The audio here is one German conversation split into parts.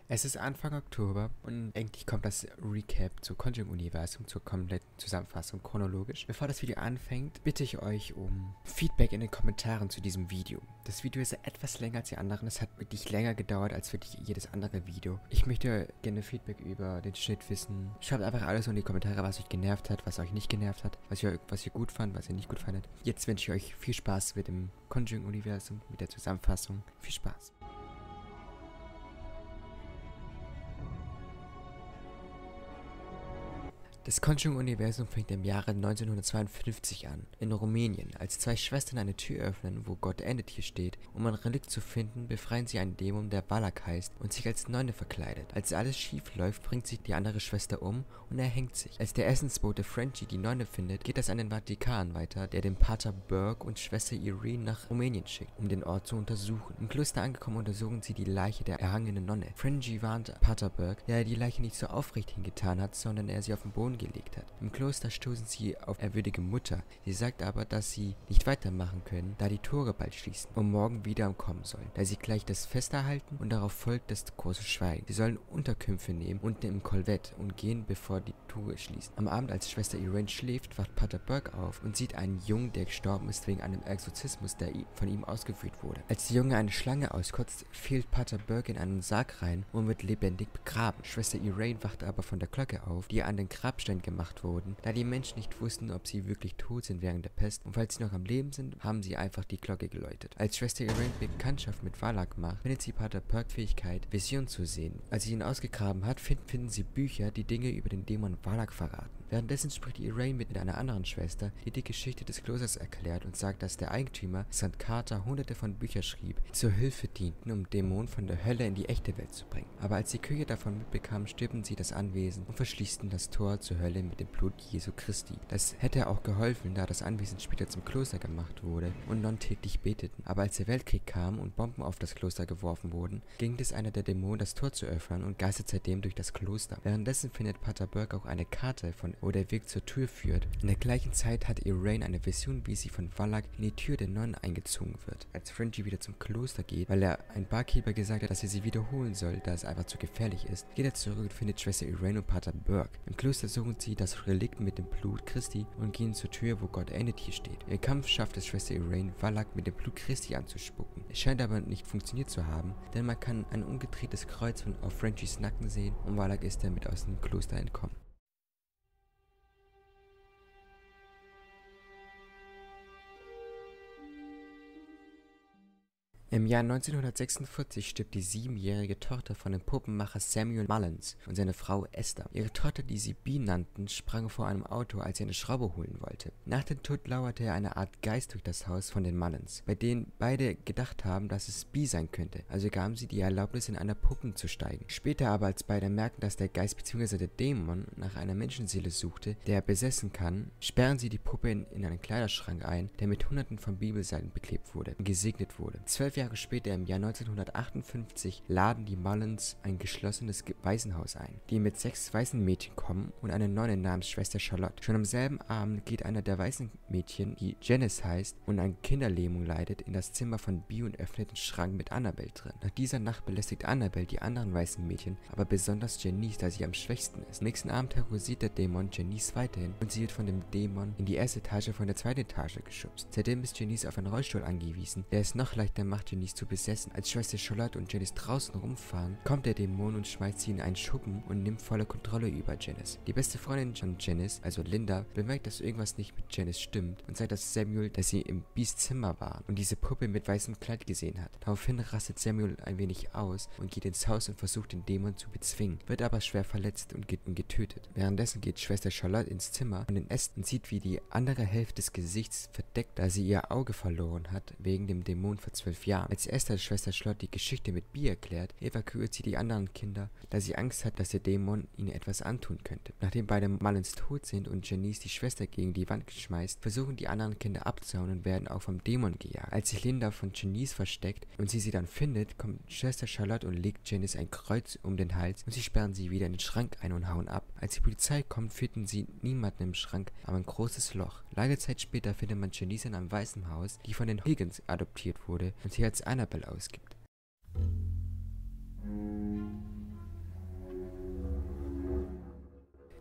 Es ist Anfang Oktober und endlich kommt das Recap zu Conjuring-Universum, zur kompletten Zusammenfassung chronologisch. Bevor das Video anfängt, bitte ich euch um Feedback in den Kommentaren zu diesem Video. Das Video ist etwas länger als die anderen, es hat wirklich länger gedauert als wirklich jedes andere Video. Ich möchte gerne Feedback über den Schnitt wissen. Schreibt einfach alles in die Kommentare, was euch genervt hat, was euch nicht genervt hat, was ihr gut fand, was ihr nicht gut fandet. Jetzt wünsche ich euch viel Spaß mit dem Conjuring-Universum, mit der Zusammenfassung. Viel Spaß. Das Conjuring-Universum fängt im Jahre 1952 an, in Rumänien. Als zwei Schwestern eine Tür öffnen, wo God Enity steht, um ein Relikt zu finden, befreien sie einen Dämon, der Valak heißt und sich als Nonne verkleidet. Als alles schief läuft, bringt sich die andere Schwester um und erhängt sich. Als der Essensbote Frenchie die Nonne findet, geht das an den Vatikan weiter, der den Pater Burke und Schwester Irene nach Rumänien schickt, um den Ort zu untersuchen. Im Kloster angekommen untersuchen sie die Leiche der erhangenen Nonne. Frenchie warnt Pater Burke, der die Leiche nicht so aufrecht hingetan hat, sondern er sie auf den Boden gelegt hat. Im Kloster stoßen sie auf ehrwürdige Mutter. Sie sagt aber, dass sie nicht weitermachen können, da die Tore bald schließen und morgen wieder kommen sollen, da sie gleich das Fest erhalten und darauf folgt das große Schweigen. Sie sollen Unterkünfte nehmen unten im Kolvett und gehen, bevor die Tore schließen. Am Abend, als Schwester Irene schläft, wacht Pater Burke auf und sieht einen Jungen, der gestorben ist wegen einem Exorzismus, der von ihm ausgeführt wurde. Als der Junge eine Schlange auskotzt, fällt Pater Burke in einen Sarg rein und wird lebendig begraben. Schwester Irene wacht aber von der Glocke auf, die an den Grabstein gemacht wurden, da die Menschen nicht wussten, ob sie wirklich tot sind während der Pest, und falls sie noch am Leben sind, haben sie einfach die Glocke geläutet. Als Schwester Irene Bekanntschaft mit Valak macht, findet sie Pater Burke Fähigkeit, Visionen zu sehen. Als sie ihn ausgegraben hat, finden sie Bücher, die Dinge über den Dämon Valak verraten. Währenddessen spricht Irene mit einer anderen Schwester, die die Geschichte des Klosters erklärt und sagt, dass der Eigentümer St. Carter hunderte von Büchern schrieb, die zur Hilfe dienten, um Dämonen von der Hölle in die echte Welt zu bringen. Aber als die Köche davon mitbekamen, stürmen sie das Anwesen und verschließen das Tor zur Hölle mit dem Blut Jesu Christi. Das hätte auch geholfen, da das Anwesen später zum Kloster gemacht wurde und Nonnen täglich beteten. Aber als der Weltkrieg kam und Bomben auf das Kloster geworfen wurden, ging es einer der Dämonen, das Tor zu öffnen und geistert seitdem durch das Kloster. Währenddessen findet Pater Burke auch eine Karte, wo der Weg zur Tür führt. In der gleichen Zeit hat Irene eine Vision, wie sie von Valak in die Tür der Nonnen eingezogen wird. Als Frenchie wieder zum Kloster geht, weil ein Barkeeper gesagt hat, dass er sie wiederholen soll, da es einfach zu gefährlich ist, geht er zurück und findet Schwester Irene und Pater Burke. Im Kloster suchen sie das Relikt mit dem Blut Christi und gehen zur Tür, wo God Enity steht. Im Kampf schafft es Schwester Irene, Valak mit dem Blut Christi anzuspucken. Es scheint aber nicht funktioniert zu haben, denn man kann ein umgedrehtes Kreuz auf Frenchies Nacken sehen und Valak ist damit aus dem Kloster entkommen. Im Jahr 1946 stirbt die 7-jährige Tochter von dem Puppenmacher Samuel Mullins und seine Frau Esther. Ihre Tochter, die sie Bee nannten, sprang vor einem Auto, als sie eine Schraube holen wollte. Nach dem Tod lauerte eine Art Geist durch das Haus von den Mullins, bei denen beide gedacht haben, dass es Bee sein könnte, also gaben sie die Erlaubnis, in einer Puppe zu steigen. Später aber, als beide merken, dass der Geist bzw. der Dämon nach einer Menschenseele suchte, der er besessen kann, sperren sie die Puppe in einen Kleiderschrank ein, der mit Hunderten von Bibelseiten beklebt wurde und gesegnet wurde. 12 Jahre später, im Jahr 1958, laden die Mullins ein geschlossenes Waisenhaus ein, die mit 6 Waisenmädchen kommen und eine Nonne namens Schwester Charlotte. Schon am selben Abend geht einer der Waisenmädchen, die Janice heißt und an Kinderlähmung leidet, in das Zimmer von Bee und öffnet den Schrank mit Annabelle drin. Nach dieser Nacht belästigt Annabelle die anderen Waisenmädchen, aber besonders Janice, da sie am schwächsten ist. Am nächsten Abend terrorisiert der Dämon Janice weiterhin und sie wird von dem Dämon in die erste Etage von der zweiten Etage geschubst. Seitdem ist Janice auf einen Rollstuhl angewiesen, der es noch leichter macht, Janice zu besessen. Als Schwester Charlotte und Janice draußen rumfahren, kommt der Dämon und schmeißt sie in einen Schuppen und nimmt volle Kontrolle über Janice. Die beste Freundin von Janice, also Linda, bemerkt, dass irgendwas nicht mit Janice stimmt und sagt das Samuel, dass sie im Bees Zimmer waren und diese Puppe mit weißem Kleid gesehen hat. Daraufhin rastet Samuel ein wenig aus und geht ins Haus und versucht den Dämon zu bezwingen, wird aber schwer verletzt und getötet. Währenddessen geht Schwester Charlotte ins Zimmer von den Ästen und sieht, wie die andere Hälfte des Gesichts verdeckt, da sie ihr Auge verloren hat wegen dem Dämon vor 12 Jahren. Als Esther Schwester Charlotte die Geschichte mit Bee erklärt, evakuiert sie die anderen Kinder, da sie Angst hat, dass der Dämon ihnen etwas antun könnte. Nachdem beide Mullins tot sind und Janice die Schwester gegen die Wand schmeißt, versuchen die anderen Kinder abzuhauen und werden auch vom Dämon gejagt. Als sich Linda von Janice versteckt und sie dann findet, kommt Schwester Charlotte und legt Janice ein Kreuz um den Hals und sie sperren sie wieder in den Schrank ein und hauen ab. Als die Polizei kommt, finden sie niemanden im Schrank, aber ein großes Loch. Lange Zeit später findet man Janice in einem weißen Haus, die von den Higgins adoptiert wurde und sie als Annabelle ausgibt.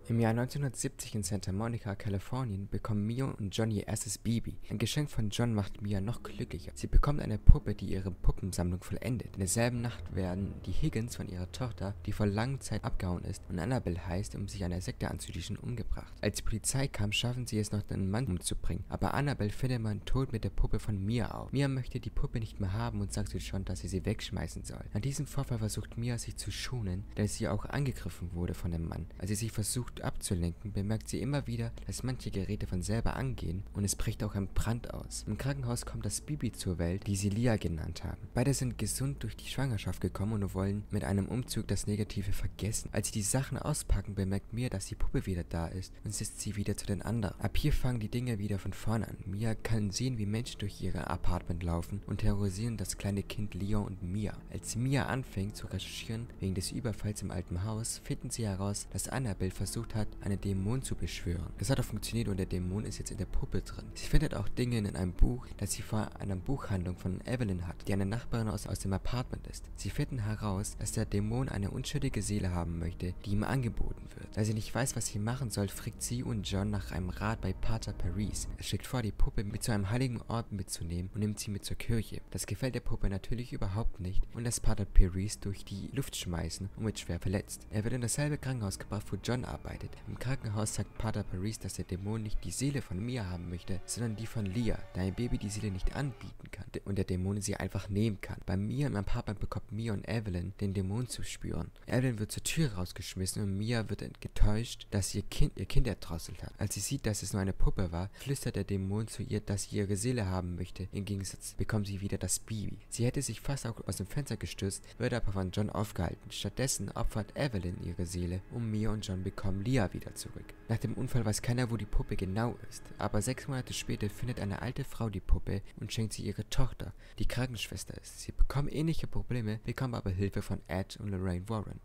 Im Jahr 1970 in Santa Monica, Kalifornien, bekommen Mia und John ihr erstes Baby. Ein Geschenk von John macht Mia noch glücklicher. Sie bekommt eine Puppe, die ihre Puppensammlung vollendet. In derselben Nacht werden die Higgins von ihrer Tochter, die vor langer Zeit abgehauen ist und Annabelle heißt, um sich einer Sekte anzuschließen, umgebracht. Als die Polizei kam, schaffen sie es noch, den Mann umzubringen. Aber Annabelle findet man tot mit der Puppe von Mia auf. Mia möchte die Puppe nicht mehr haben und sagt zu John, dass sie wegschmeißen soll. An diesem Vorfall versucht Mia sich zu schonen, da sie auch angegriffen wurde von dem Mann. Als sie sich versucht abzulenken, bemerkt sie immer wieder, dass manche Geräte von selber angehen und es bricht auch ein Brand aus. Im Krankenhaus kommt das Baby zur Welt, die sie Lia genannt haben. Beide sind gesund durch die Schwangerschaft gekommen und wollen mit einem Umzug das Negative vergessen. Als sie die Sachen auspacken, bemerkt Mia, dass die Puppe wieder da ist und setzt sie wieder zu den anderen. Ab hier fangen die Dinge wieder von vorne an. Mia kann sehen, wie Menschen durch ihr Apartment laufen und terrorisieren das kleine Kind Leon und Mia. Als Mia anfängt zu recherchieren wegen des Überfalls im alten Haus, finden sie heraus, dass Annabelle versucht hat, einen Dämon zu beschwören. Das hat auch funktioniert und der Dämon ist jetzt in der Puppe drin. Sie findet auch Dinge in einem Buch, das sie vor einer Buchhandlung von Evelyn hat, die eine Nachbarin aus dem Apartment ist. Sie finden heraus, dass der Dämon eine unschuldige Seele haben möchte, die ihm angeboten wird. Da sie nicht weiß, was sie machen soll, fragt sie und John nach einem Rat bei Pater Paris. Er schlägt vor, die Puppe mit zu einem heiligen Ort mitzunehmen und nimmt sie mit zur Kirche. Das gefällt der Puppe natürlich überhaupt nicht und lässt Pater Paris durch die Luft schmeißen und wird schwer verletzt. Er wird in dasselbe Krankenhaus gebracht, wo John arbeitet. Im Krankenhaus sagt Pater Paris, dass der Dämon nicht die Seele von Mia haben möchte, sondern die von Lia, da ein Baby die Seele nicht anbieten kann und der Dämon sie einfach nehmen kann. Bei Mia im Apartment bekommt Mia und Evelyn den Dämon zu spüren. Evelyn wird zur Tür rausgeschmissen und Mia wird getäuscht, dass ihr Kind erdrosselt hat. Als sie sieht, dass es nur eine Puppe war, flüstert der Dämon zu ihr, dass sie ihre Seele haben möchte. Im Gegensatz bekommt sie wieder das Baby. Sie hätte sich fast auch aus dem Fenster gestürzt, wird aber von John aufgehalten. Stattdessen opfert Evelyn ihre Seele und Mia und John bekommen Lia wieder zurück. Nach dem Unfall weiß keiner, wo die Puppe genau ist, aber 6 Monate später findet eine alte Frau die Puppe und schenkt sie ihre Tochter, die Krankenschwester ist. Sie bekommen ähnliche Probleme, bekommen aber Hilfe von Ed und Lorraine Warren.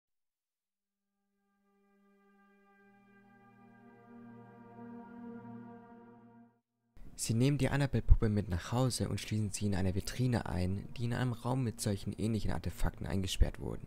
Sie nehmen die Annabelle-Puppe mit nach Hause und schließen sie in einer Vitrine ein, die in einem Raum mit solchen ähnlichen Artefakten eingesperrt wurden.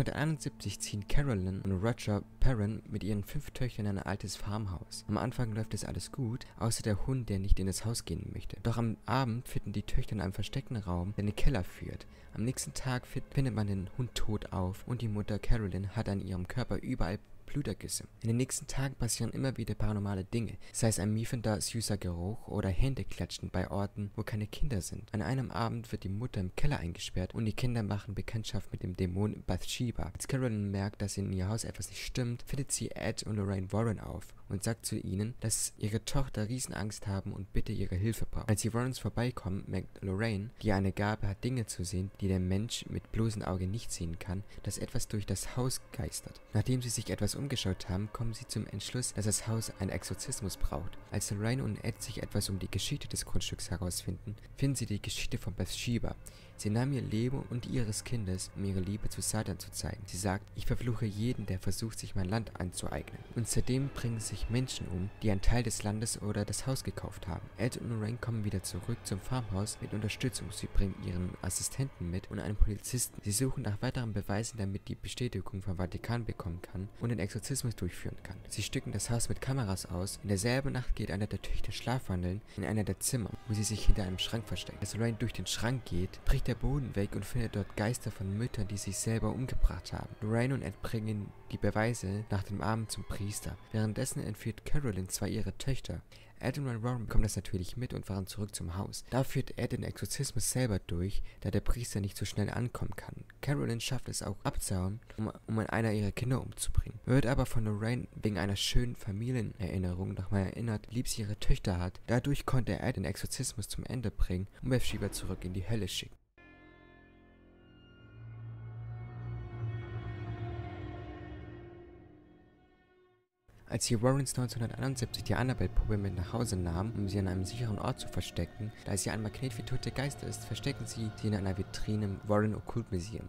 1971 ziehen Carolyn und Roger Perron mit ihren 5 Töchtern in ein altes Farmhaus. Am Anfang läuft es alles gut, außer der Hund, der nicht in das Haus gehen möchte. Doch am Abend finden die Töchter in einem versteckten Raum, der in den Keller führt. Am nächsten Tag findet man den Hund tot auf und die Mutter Carolyn hat an ihrem Körper überall Blutergüsse. In den nächsten Tagen passieren immer wieder paranormale Dinge, sei es ein miefender, süßer Geruch oder Händeklatschen bei Orten, wo keine Kinder sind. An einem Abend wird die Mutter im Keller eingesperrt und die Kinder machen Bekanntschaft mit dem Dämon Bathsheba. Als Carolyn merkt, dass in ihr Haus etwas nicht stimmt, findet sie Ed und Lorraine Warren auf und sagt zu ihnen, dass ihre Tochter Riesenangst haben und bitte ihre Hilfe braucht. Als die Warrens vorbeikommen, merkt Lorraine, die eine Gabe hat, Dinge zu sehen, die der Mensch mit bloßem Auge nicht sehen kann, dass etwas durch das Haus geistert. Nachdem sie sich etwas umgeschaut haben, kommen sie zum Entschluss, dass das Haus einen Exorzismus braucht. Als Lorraine und Ed sich etwas um die Geschichte des Grundstücks herausfinden, finden sie die Geschichte von Bathsheba. Sie nahm ihr Leben und ihres Kindes, um ihre Liebe zu Satan zu zeigen. Sie sagt, ich verfluche jeden, der versucht, sich mein Land anzueignen. Und seitdem bringen sich Menschen um, die einen Teil des Landes oder das Haus gekauft haben. Ed und Lorraine kommen wieder zurück zum Farmhaus mit Unterstützung. Sie bringen ihren Assistenten mit und einen Polizisten. Sie suchen nach weiteren Beweisen, damit die Bestätigung vom Vatikan bekommen kann und den Exorzismus durchführen kann. Sie stücken das Haus mit Kameras aus. In derselben Nacht geht einer der Töchter schlafwandeln in einer der Zimmer, wo sie sich hinter einem Schrank versteckt. Als Lorraine durch den Schrank geht, bricht der Boden weg und findet dort Geister von Müttern, die sich selber umgebracht haben. Lorraine und Ed bringen die Beweise nach dem Abend zum Priester. Währenddessen entführt Carolyn 2 ihrer Töchter. Ed und Warren bekommen das natürlich mit und fahren zurück zum Haus. Da führt Ed den Exorzismus selber durch, da der Priester nicht so schnell ankommen kann. Carolyn schafft es auch abzuhauen, um einer ihrer Kinder umzubringen. Wird aber von Lorraine wegen einer schönen Familienerinnerung nochmal erinnert, wie lieb sie ihre Töchter hat. Dadurch konnte Ed den Exorzismus zum Ende bringen und Bathsheba zurück in die Hölle schicken. Als die Warrens 1971 die Annabelle-Puppe mit nach Hause nahmen, um sie an einem sicheren Ort zu verstecken, da sie ein Magnet für tote Geister ist, verstecken sie in einer Vitrine im Warren Occult Museum.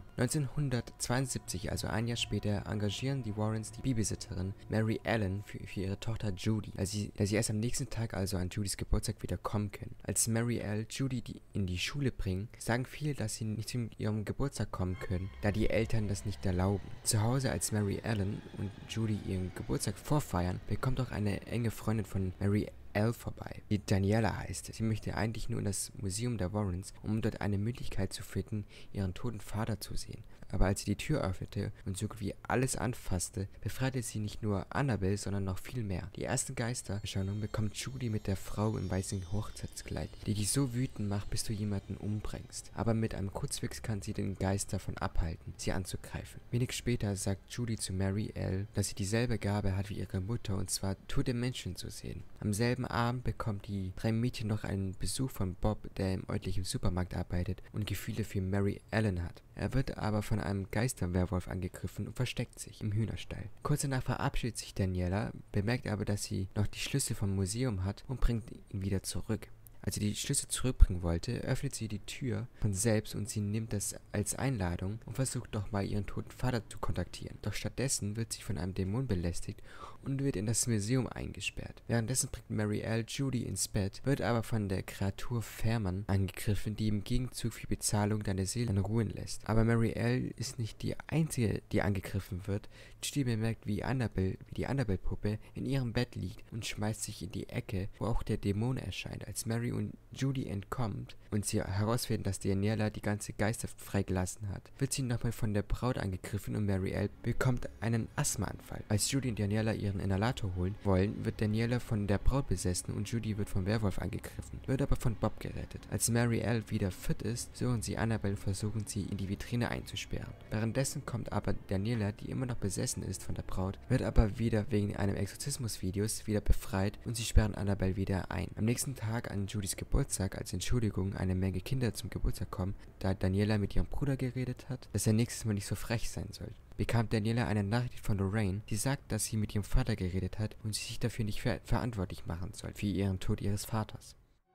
1972, also ein Jahr später, engagieren die Warrens die Babysitterin Mary Ellen für ihre Tochter Judy, da sie erst am nächsten Tag, also an Judys Geburtstag, wieder kommen können. Als Mary Ellen Judy in die Schule bringen, sagen viele, dass sie nicht zu ihrem Geburtstag kommen können, da die Eltern das nicht erlauben. Zu Hause, als Mary Ellen und Judy ihren Geburtstag vorfeiern, bekommt auch eine enge Freundin von Mary Ellen vorbei, die Daniela heißt. Sie möchte eigentlich nur in das Museum der Warrens, um dort eine Möglichkeit zu finden, ihren toten Vater zu sehen. Aber als sie die Tür öffnete und so gut wie alles anfasste, befreite sie nicht nur Annabelle, sondern noch viel mehr. Die ersten Geistererscheinungen bekommt Judy mit der Frau im weißen Hochzeitskleid, die dich so wütend macht, bis du jemanden umbringst. Aber mit einem Kurzfix kann sie den Geist davon abhalten, sie anzugreifen. Wenig später sagt Judy zu Mary Ellen, dass sie dieselbe Gabe hat wie ihre Mutter, und zwar tote Menschen zu sehen. Am selben Abend bekommt die drei Mädchen noch einen Besuch von Bob, der im örtlichen Supermarkt arbeitet und Gefühle für Mary Ellen hat. Er wird aber von einem Geisterwerwolf angegriffen und versteckt sich im Hühnerstall. Kurz danach verabschiedet sich Daniela, bemerkt aber, dass sie noch die Schlüssel vom Museum hat und bringt ihn wieder zurück. Als sie die Schlüssel zurückbringen wollte, öffnet sie die Tür von selbst und sie nimmt das als Einladung und versucht nochmal ihren toten Vater zu kontaktieren. Doch stattdessen wird sie von einem Dämon belästigt und wird in das Museum eingesperrt. Währenddessen bringt Mary Ellen Judy ins Bett, wird aber von der Kreatur Fährmann angegriffen, die im Gegenzug für Bezahlung deine Seele in Ruhe lässt. Aber Mary Ellen ist nicht die einzige, die angegriffen wird. Judy bemerkt, wie die Annabelle-Puppe in ihrem Bett liegt und schmeißt sich in die Ecke, wo auch der Dämon erscheint. Als Mary und Judy entkommt und sie herausfinden, dass Daniela die ganze Geister freigelassen hat, wird sie nochmal von der Braut angegriffen und Mary Ellen bekommt einen Asthmaanfall. Als Judy und Daniela ihren Inhalator holen wollen, wird Daniela von der Braut besessen und Judy wird vom Werwolf angegriffen, wird aber von Bob gerettet. Als Mary Ellen wieder fit ist, suchen sie Annabelle und versuchen sie in die Vitrine einzusperren. Währenddessen kommt aber Daniela, die immer noch besessen ist von der Braut, wird aber wieder wegen einem Exorzismusvideos wieder befreit und sie sperren Annabelle wieder ein. Am nächsten Tag an Judys Geburtstag als Entschuldigung eine Menge Kinder zum Geburtstag kommen, da Daniela mit ihrem Bruder geredet hat, dass er nächstes Mal nicht so frech sein soll. Bekam Daniela eine Nachricht von Lorraine, die sagt, dass sie mit ihrem Vater geredet hat und sie sich dafür nicht verantwortlich machen soll, für ihren Tod ihres Vaters.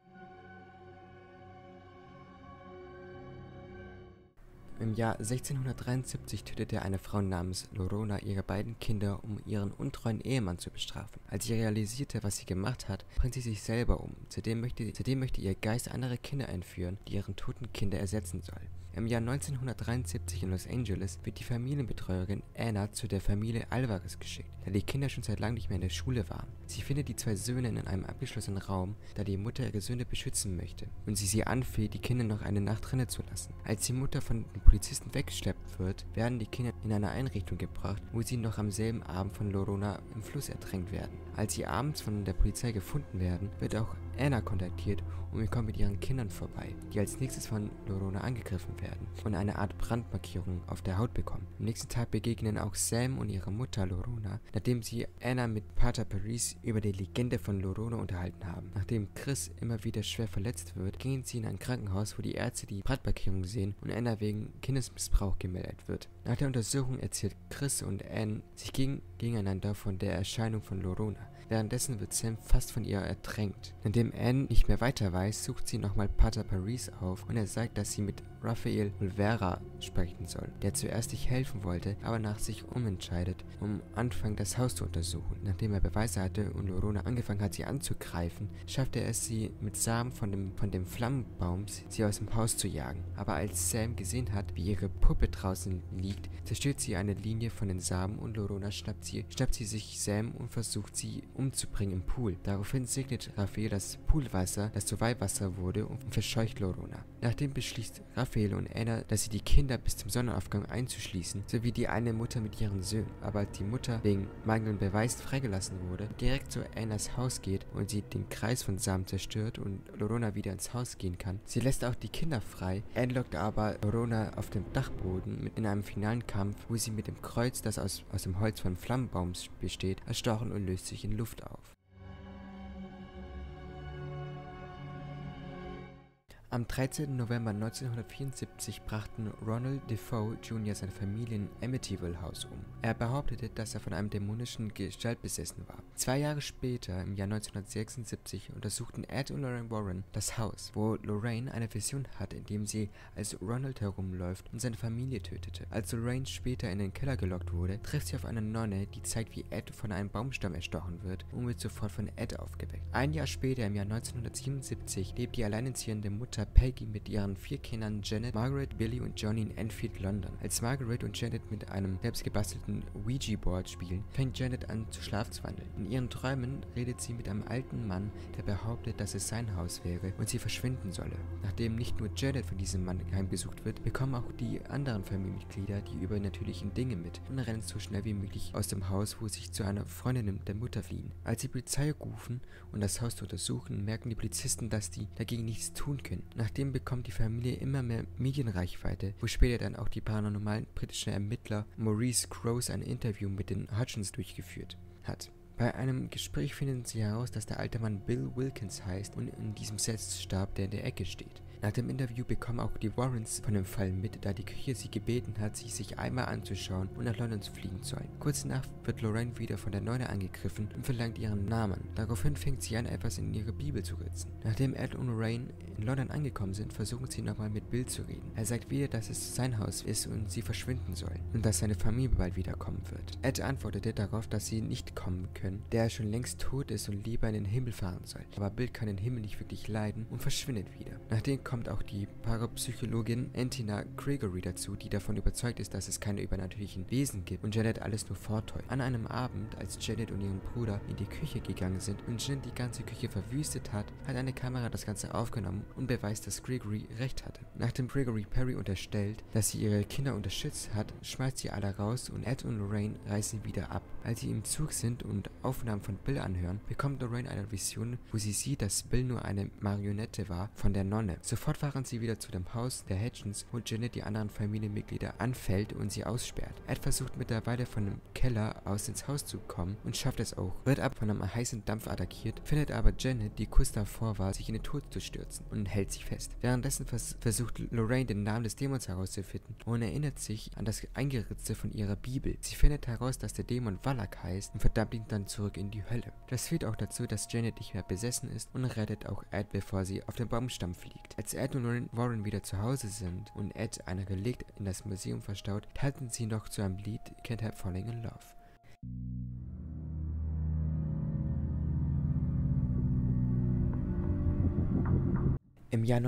Im Jahr 1673 tötete eine Frau namens Lorona ihre beiden Kinder, um ihren untreuen Ehemann zu bestrafen. Als sie realisierte, was sie gemacht hat, bringt sie sich selber um. Zudem möchte ihr Geist andere Kinder entführen, die ihren toten Kinder ersetzen soll. Im Jahr 1973 in Los Angeles wird die Familienbetreuerin Anna zu der Familie Alvarez geschickt, da die Kinder schon seit langem nicht mehr in der Schule waren. Sie findet die zwei Söhne in einem abgeschlossenen Raum, da die Mutter ihre Söhne beschützen möchte und sie anfleht, die Kinder noch eine Nacht drinnen zu lassen. Als die Mutter von den Polizisten weggeschleppt wird, werden die Kinder in eine Einrichtung gebracht, wo sie noch am selben Abend von Lorona im Fluss ertränkt werden. Als sie abends von der Polizei gefunden werden, wird auch Anna kontaktiert und kommt mit ihren Kindern vorbei, die als nächstes von Lorona angegriffen werden und eine Art Brandmarkierung auf der Haut bekommen. Am nächsten Tag begegnen auch Sam und ihre Mutter Lorona, nachdem sie Anna mit Pater Paris über die Legende von Lorona unterhalten haben. Nachdem Chris immer wieder schwer verletzt wird, gehen sie in ein Krankenhaus, wo die Ärzte die Brandmarkierung sehen und Anna wegen Kindesmissbrauch gemeldet wird. Nach der Untersuchung erzählt Chris und Anne sich gegeneinander von der Erscheinung von Lorona. Währenddessen wird Sam fast von ihr ertränkt. Nachdem Anne nicht mehr weiter weiß, sucht sie nochmal Pater Paris auf und er sagt, dass sie mit Raphael Olvera sprechen soll, der zuerst nicht helfen wollte, aber nach sich umentscheidet, um anfangen das Haus zu untersuchen. Nachdem er Beweise hatte und Lorona angefangen hat, sie anzugreifen, schafft er es, sie mit Samen von dem Flammenbaum sie aus dem Haus zu jagen. Aber als Sam gesehen hat, wie ihre Puppe draußen liegt, zerstört sie eine Linie von den Samen und Lorona schnappt sie sich Sam und versucht sie umzubringen im Pool. Daraufhin segnet Raphael das Poolwasser, das zu Weihwasser wurde, und verscheucht Lorona. Nachdem beschließt Raphael und Anna, dass sie die Kinder bis zum Sonnenaufgang einzuschließen, sowie die eine Mutter mit ihren Söhnen. Aber als die Mutter wegen mangelndem Beweis freigelassen wurde, direkt zu Annas Haus geht und sie den Kreis von Samen zerstört und Lorona wieder ins Haus gehen kann. Sie lässt auch die Kinder frei, Anne lockt aber Lorona auf dem Dachboden in einem finalen Kampf, wo sie mit dem Kreuz, das aus dem Holz von Flammenbaums besteht, erstochen und löst sich in Luft auf. Am 13. November 1974 brachten Ronald Defoe Jr. seine Familie in Amityville House um. Er behauptete, dass er von einem dämonischen Gestalt besessen war. 2 Jahre später, im Jahr 1976, untersuchten Ed und Lorraine Warren das Haus, wo Lorraine eine Vision hat, in dem sie als Ronald herumläuft und seine Familie tötete. Als Lorraine später in den Keller gelockt wurde, trifft sie auf eine Nonne, die zeigt, wie Ed von einem Baumstamm erstochen wird und wird sofort von Ed aufgeweckt. Ein Jahr später, im Jahr 1977, lebt die alleinerziehende Mutter Peggy mit ihren 4 Kindern Janet, Margaret, Billy und Johnny in Enfield, London. Als Margaret und Janet mit einem selbstgebastelten Ouija-Board spielen, fängt Janet an zu schlafwandeln. In ihren Träumen redet sie mit einem alten Mann, der behauptet, dass es sein Haus wäre und sie verschwinden solle. Nachdem nicht nur Janet von diesem Mann heimgesucht wird, bekommen auch die anderen Familienmitglieder die übernatürlichen Dinge mit und rennen so schnell wie möglich aus dem Haus, wo sie zu einer Freundin der Mutter fliehen. Als die Polizei rufen und das Haus zu untersuchen, merken die Polizisten, dass die dagegen nichts tun können. Nachdem bekommt die Familie immer mehr Medienreichweite, wo später dann auch die paranormalen britischen Ermittler Maurice Grosse ein Interview mit den Hutchins durchgeführt hat. Bei einem Gespräch finden sie heraus, dass der alte Mann Bill Wilkins heißt und in diesem Set starb, der in der Ecke steht. Nach dem Interview bekommen auch die Warrens von dem Fall mit, da die Küche sie gebeten hat, sich einmal anzuschauen und nach London zu fliegen sollen. Kurz danach wird Lorraine wieder von der Nonne angegriffen und verlangt ihren Namen. Daraufhin fängt sie an, etwas in ihre Bibel zu ritzen. Nachdem Ed und Lorraine in London angekommen sind, versuchen sie nochmal mit Bill zu reden. Er sagt wieder, dass es sein Haus ist und sie verschwinden sollen und dass seine Familie bald wiederkommen wird. Ed antwortete darauf, dass sie nicht kommen können, da er schon längst tot ist und lieber in den Himmel fahren soll. Aber Bill kann den Himmel nicht wirklich leiden und verschwindet wieder. Nachdem kommt auch die Parapsychologin Antina Gregory dazu, die davon überzeugt ist, dass es keine übernatürlichen Wesen gibt und Janet alles nur vortäuscht. An einem Abend, als Janet und ihren Bruder in die Küche gegangen sind und Janet die ganze Küche verwüstet hat, hat eine Kamera das Ganze aufgenommen und beweist, dass Gregory recht hatte. Nachdem Gregory Perry unterstellt, dass sie ihre Kinder unterstützt hat, schmeißt sie alle raus und Ed und Lorraine reisen wieder ab. Als sie im Zug sind und Aufnahmen von Bill anhören, bekommt Lorraine eine Vision, wo sie sieht, dass Bill nur eine Marionette war von der Nonne. Sofort fahren sie wieder zu dem Haus der Hutchins, wo Janet die anderen Familienmitglieder anfällt und sie aussperrt. Ed versucht mittlerweile von dem Keller aus ins Haus zu kommen und schafft es auch, wird aber von einem heißen Dampf attackiert, findet aber Janet, die kurz davor war, sich in den Tod zu stürzen und hält sich fest. Währenddessen versucht Lorraine den Namen des Dämons herauszufinden und erinnert sich an das Eingeritzte von ihrer Bibel. Sie findet heraus, dass der Dämon Valak heißt und verdammt ihn dann zurück in die Hölle. Das führt auch dazu, dass Janet nicht mehr besessen ist und rettet auch Ed, bevor sie auf den Baumstamm fliegt. Als Ed und Warren wieder zu Hause sind und Ed ein Relikt in das Museum verstaut, tanzen sie noch zu einem Lied Can't Help Falling in Love. Im Jahr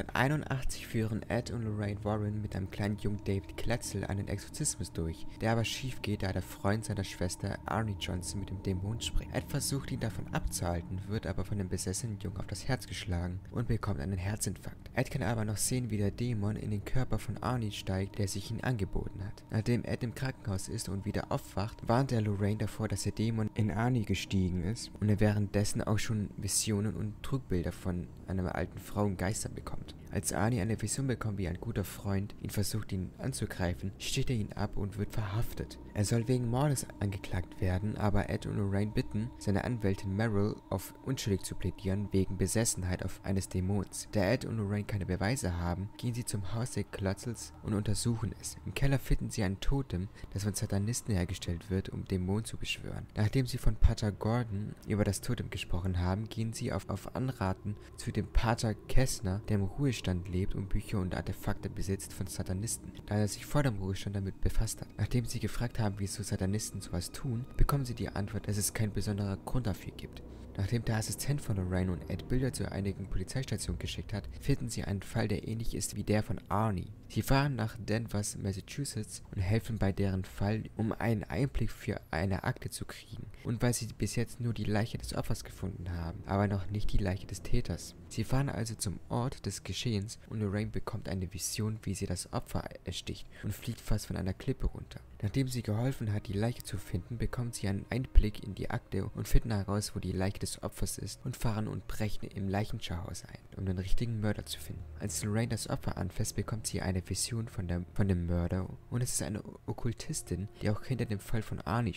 1981 führen Ed und Lorraine Warren mit einem kleinen Jungen David Kletzel einen Exorzismus durch, der aber schief geht, da der Freund seiner Schwester Arnie Johnson mit dem Dämon spricht. Ed versucht ihn davon abzuhalten, wird aber von dem besessenen Jungen auf das Herz geschlagen und bekommt einen Herzinfarkt. Ed kann aber noch sehen, wie der Dämon in den Körper von Arnie steigt, der sich ihm angeboten hat. Nachdem Ed im Krankenhaus ist und wieder aufwacht, warnt er Lorraine davor, dass der Dämon in Arnie gestiegen ist und er währenddessen auch schon Visionen und Trugbilder von einer alten Frau und Geister bekommt. Als Arnie eine Vision bekommt, wie ein guter Freund ihn versucht, ihn anzugreifen, sticht er ihn ab und wird verhaftet. Er soll wegen Mordes angeklagt werden, aber Ed und Lorraine bitten seine Anwältin Meryl, auf unschuldig zu plädieren, wegen Besessenheit auf eines Dämons. Da Ed und Lorraine keine Beweise haben, gehen sie zum Haus der Klutzels und untersuchen es. Im Keller finden sie ein Totem, das von Satanisten hergestellt wird, um Dämonen zu beschwören. Nachdem sie von Pater Gordon über das Totem gesprochen haben, gehen sie auf Anraten zu dem Pater Kessner, der im Ruhestand lebt und Bücher und Artefakte besitzt von Satanisten, da er sich vor dem Ruhestand damit befasst hat. Nachdem sie gefragt haben, wieso Satanisten sowas tun, bekommen sie die Antwort, dass es keinen besonderen Grund dafür gibt. Nachdem der Assistent von Lorraine und Ed Bilder zu einigen Polizeistationen geschickt hat, finden sie einen Fall, der ähnlich ist wie der von Arnie. Sie fahren nach Denver, Massachusetts und helfen bei deren Fall, um einen Einblick für eine Akte zu kriegen. Und weil sie bis jetzt nur die Leiche des Opfers gefunden haben, aber noch nicht die Leiche des Täters. Sie fahren also zum Ort des Geschehens und Lorraine bekommt eine Vision, wie sie das Opfer ersticht und fliegt fast von einer Klippe runter. Nachdem sie geholfen hat, die Leiche zu finden, bekommt sie einen Einblick in die Akte und finden heraus, wo die Leiche des Opfers ist und fahren und brechen im Leichenschauhaus ein, um den richtigen Mörder zu finden. Als Lorraine das Opfer anfasst, bekommt sie eine Vision von dem Mörder und es ist eine Okkultistin, die auch hinter dem Fall von Arnie steckt.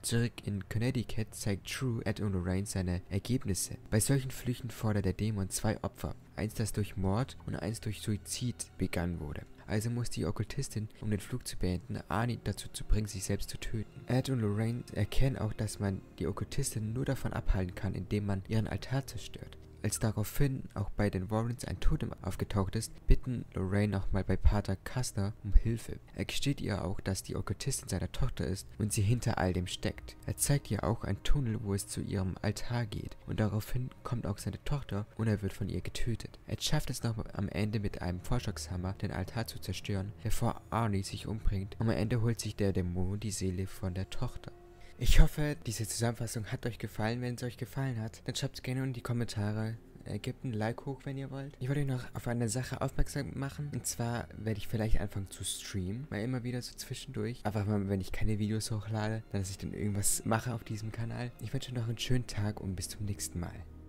Zurück in Connecticut zeigt True Ed und Lorraine seine Ergebnisse. Bei solchen Flüchen fordert der Dämon 2 Opfer. Eins, das durch Mord und eins durch Suizid begangen wurde. Also muss die Okkultistin, um den Flug zu beenden, Arnie dazu zu bringen, sich selbst zu töten. Ed und Lorraine erkennen auch, dass man die Okkultistin nur davon abhalten kann, indem man ihren Altar zerstört. Als daraufhin auch bei den Warrens ein Totem aufgetaucht ist, bitten Lorraine nochmal bei Pater Custer um Hilfe. Er gesteht ihr auch, dass die Okkultistin seine Tochter ist und sie hinter all dem steckt. Er zeigt ihr auch einen Tunnel, wo es zu ihrem Altar geht, und daraufhin kommt auch seine Tochter und er wird von ihr getötet. Er schafft es noch am Ende mit einem Vorschlagshammer den Altar zu zerstören, bevor Arnie sich umbringt, und am Ende holt sich der Dämon die Seele von der Tochter. Ich hoffe, diese Zusammenfassung hat euch gefallen. Wenn es euch gefallen hat, dann schreibt es gerne in die Kommentare. Gebt ein Like hoch, wenn ihr wollt. Ich wollte euch noch auf eine Sache aufmerksam machen. Und zwar werde ich vielleicht anfangen zu streamen. Mal immer wieder so zwischendurch. Einfach mal, wenn ich keine Videos hochlade, dass ich dann irgendwas mache auf diesem Kanal. Ich wünsche euch noch einen schönen Tag und bis zum nächsten Mal.